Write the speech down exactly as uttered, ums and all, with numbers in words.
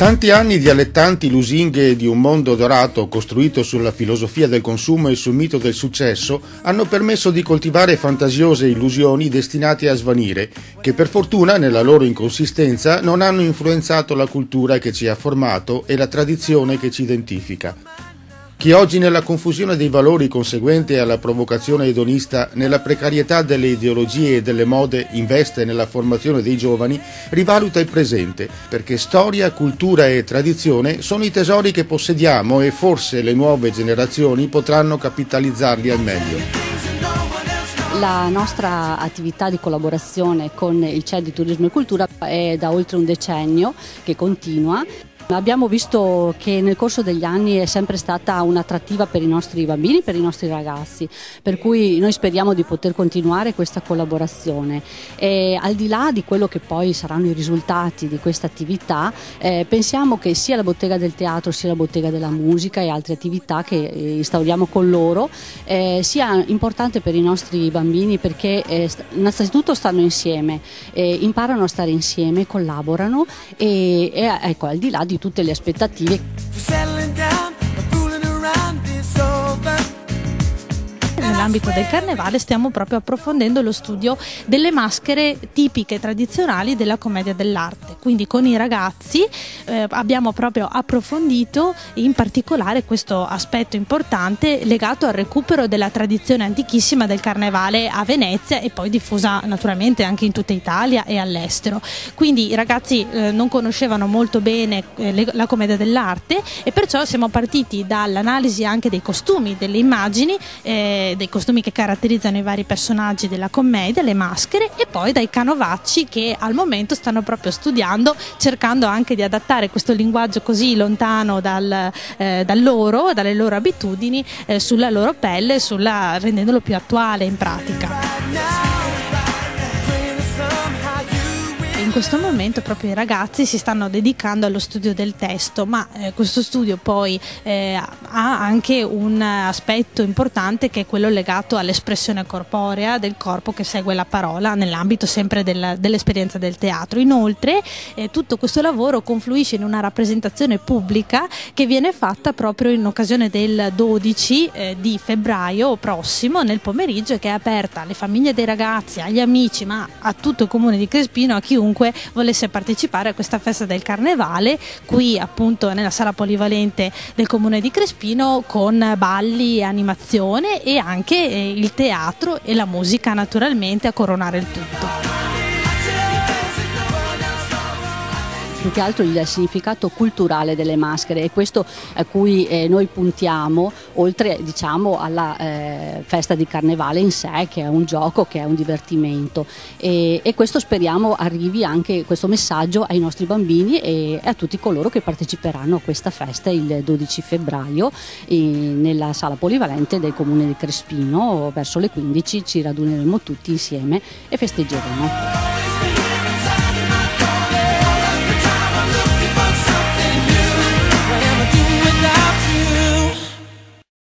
Tanti anni di allettanti lusinghe di un mondo dorato costruito sulla filosofia del consumo e sul mito del successo hanno permesso di coltivare fantasiose illusioni destinate a svanire, che per fortuna nella loro inconsistenza non hanno influenzato la cultura che ci ha formato e la tradizione che ci identifica. Chi oggi nella confusione dei valori conseguente alla provocazione edonista, nella precarietà delle ideologie e delle mode investe nella formazione dei giovani, rivaluta il presente, perché storia, cultura e tradizione sono i tesori che possediamo e forse le nuove generazioni potranno capitalizzarli al meglio. La nostra attività di collaborazione con il C E D di Turismo e Cultura è da oltre un decennio che continua. Abbiamo visto che nel corso degli anni è sempre stata un'attrattiva per i nostri bambini, per i nostri ragazzi, per cui noi speriamo di poter continuare questa collaborazione. E al di là di quello che poi saranno i risultati di questa attività, eh, pensiamo che sia la Bottega del Teatro sia la Bottega della Musica e altre attività che instauriamo con loro eh, sia importante per i nostri bambini, perché eh, innanzitutto stanno insieme, eh, imparano a stare insieme, collaborano e, e ecco, al di là di tutte le aspettative. Nell'ambito del carnevale stiamo proprio approfondendo lo studio delle maschere tipiche tradizionali della commedia dell'arte, quindi con i ragazzi eh, abbiamo proprio approfondito in particolare questo aspetto importante legato al recupero della tradizione antichissima del carnevale a Venezia e poi diffusa naturalmente anche in tutta Italia e all'estero. Quindi i ragazzi eh, non conoscevano molto bene eh, la commedia dell'arte e perciò siamo partiti dall'analisi anche dei costumi, delle immagini, eh, dei costumi che caratterizzano i vari personaggi della commedia, le maschere, e poi dai canovacci che al momento stanno proprio studiando, cercando anche di adattare questo linguaggio così lontano dal, eh, da loro, dalle loro abitudini, eh, sulla loro pelle, sulla, rendendolo più attuale in pratica. In questo momento proprio i ragazzi si stanno dedicando allo studio del testo, ma eh, questo studio poi eh, ha anche un aspetto importante che è quello legato all'espressione corporea del corpo che segue la parola nell'ambito sempre del, dell'esperienza del teatro. Inoltre eh, tutto questo lavoro confluisce in una rappresentazione pubblica che viene fatta proprio in occasione del dodici eh, di febbraio prossimo nel pomeriggio, che è aperta alle famiglie dei ragazzi, agli amici, ma a tutto il comune di Crespino, a chiunque volesse partecipare a questa festa del carnevale qui appunto nella sala polivalente del comune di Crespino, con balli e animazione e anche eh, il teatro e la musica naturalmente a coronare il tutto. Più che altro il significato culturale delle maschere è questo a cui eh, noi puntiamo, oltre diciamo alla eh, festa di carnevale in sé, che è un gioco, che è un divertimento, e, e questo speriamo arrivi anche questo messaggio ai nostri bambini e a tutti coloro che parteciperanno a questa festa il dodici febbraio in, nella sala polivalente del comune di Crespino. Verso le quindici ci raduneremo tutti insieme e festeggeremo.